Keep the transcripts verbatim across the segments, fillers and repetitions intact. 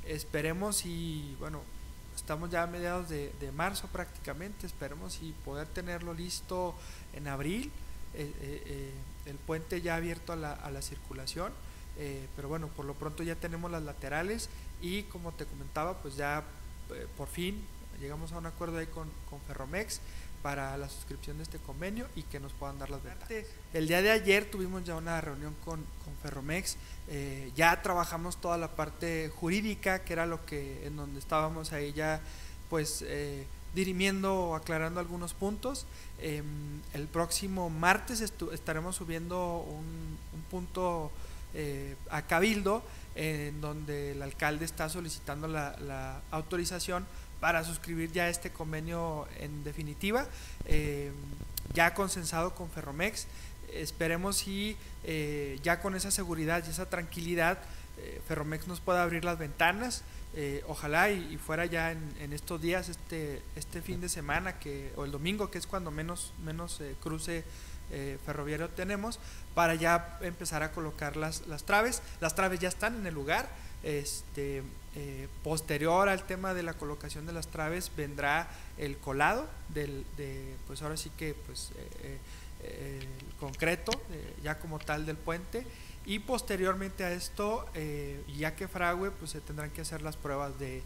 esperemos y bueno, estamos ya a mediados de, de marzo prácticamente, esperemos y poder tenerlo listo en abril, eh, eh, eh, el puente ya abierto a la, a la circulación, eh, pero bueno, por lo pronto ya tenemos las laterales y como te comentaba, pues ya eh, por fin llegamos a un acuerdo ahí con, con Ferromex para la suscripción de este convenio y que nos puedan dar las ventanas. El día de ayer tuvimos ya una reunión con, con Ferromex, eh, ya trabajamos toda la parte jurídica, que era lo que en donde estábamos ahí ya pues eh, dirimiendo o aclarando algunos puntos. Eh, el próximo martes estaremos subiendo un, un punto eh, a Cabildo, eh, en donde el alcalde está solicitando la, la autorización para suscribir ya este convenio en definitiva, eh, ya consensado con Ferromex. Esperemos y eh, ya con esa seguridad y esa tranquilidad eh, Ferromex nos pueda abrir las ventanas, eh, ojalá y, y fuera ya en, en estos días, este, este fin de semana que, o el domingo, que es cuando menos, menos eh, cruce eh, ferroviario tenemos, para ya empezar a colocar las, las traves. Las traves ya están en el lugar. Este, eh, posterior al tema de la colocación de las traves vendrá el colado del, de, pues ahora sí que pues eh, eh, el concreto eh, ya como tal del puente, y posteriormente a esto eh, ya que fragüe pues se tendrán que hacer las pruebas de,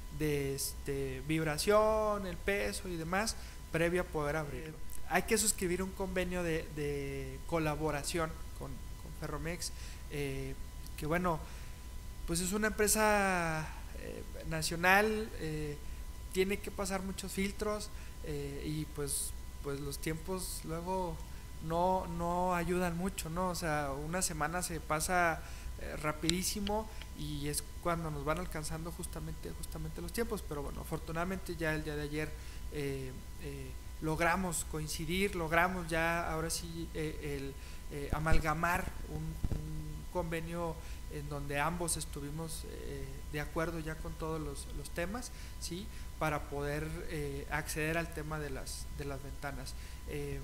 de este, vibración, el peso y demás previo a poder abrirlo. Hay que suscribir un convenio de, de colaboración con, con Ferromex, eh, que bueno, pues es una empresa eh, nacional, eh, tiene que pasar muchos filtros eh, y pues, pues los tiempos luego no, no ayudan mucho, ¿no? O sea, una semana se pasa eh, rapidísimo y es cuando nos van alcanzando justamente, justamente los tiempos, pero bueno, afortunadamente ya el día de ayer eh, eh, logramos coincidir, logramos ya ahora sí eh, el eh, amalgamar un, un convenio en donde ambos estuvimos eh, de acuerdo ya con todos los, los temas, ¿sí? Para poder eh, acceder al tema de las, de las ventanas. Eh,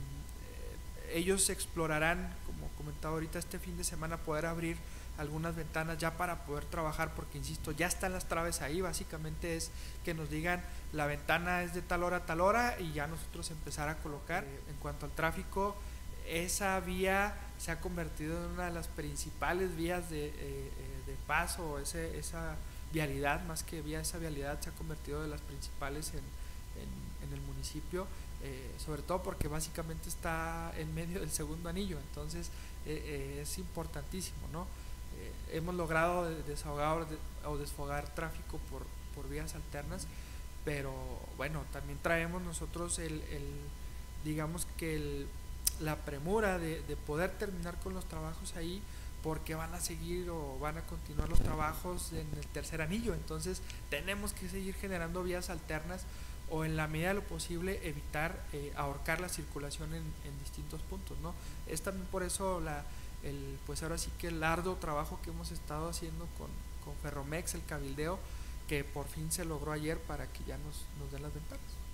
ellos explorarán, como comentaba ahorita, este fin de semana poder abrir algunas ventanas ya para poder trabajar, porque insisto, ya están las traves ahí, básicamente es que nos digan la ventana es de tal hora a tal hora y ya nosotros empezar a colocar. Eh, en cuanto al tráfico, esa vía se ha convertido en una de las principales vías de, eh, de paso, ese, esa vialidad, más que vía, esa vialidad se ha convertido de las principales en, en, en el municipio, eh, sobre todo porque básicamente está en medio del segundo anillo, entonces eh, eh, es importantísimo, ¿no? Eh, hemos logrado desahogar o desfogar tráfico por, por vías alternas, pero bueno, también traemos nosotros el, el digamos que el la premura de, de poder terminar con los trabajos ahí, porque van a seguir o van a continuar los trabajos en el tercer anillo, entonces tenemos que seguir generando vías alternas o en la medida de lo posible evitar eh, ahorcar la circulación en, en distintos puntos, ¿no? Es también por eso la, el, pues ahora sí que el arduo trabajo que hemos estado haciendo con, con Ferromex, el cabildeo, que por fin se logró ayer para que ya nos, nos den las ventanas.